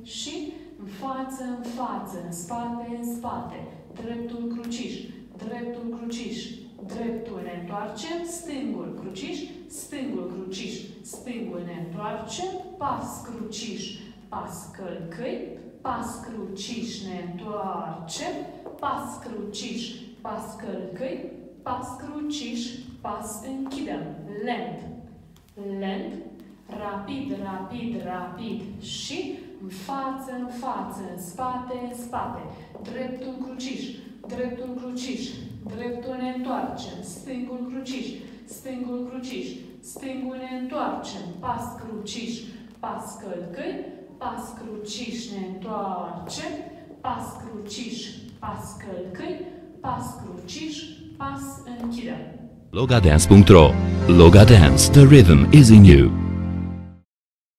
și în față, în față, în spate, în spate, dreptul cruciș, dreptul cruciș, dreptul ne întoarcem, stângul cruciș, stângul cruciș, stângul ne întoarcem, pas cruciș, pas călcâi, pas cruciș ne întoarcem, pas cruciș, pas călcâi, pas cruciș, pas închidem, lent, lent, rapid, rapid, rapid și în față, în față, în spate, în spate, dreptul cruciș, dreptul cruciș, dreptul ne întoarcem, stângul cruciș, stângul cruciș, stângul ne întoarcem, pas cruciș, pas călcâi, pas cruciș ne întoarcem, pas cruciș, pas călcâi, pas cruciș, pas închidem. Logadance.ro. Loga Dance, the rhythm is in you.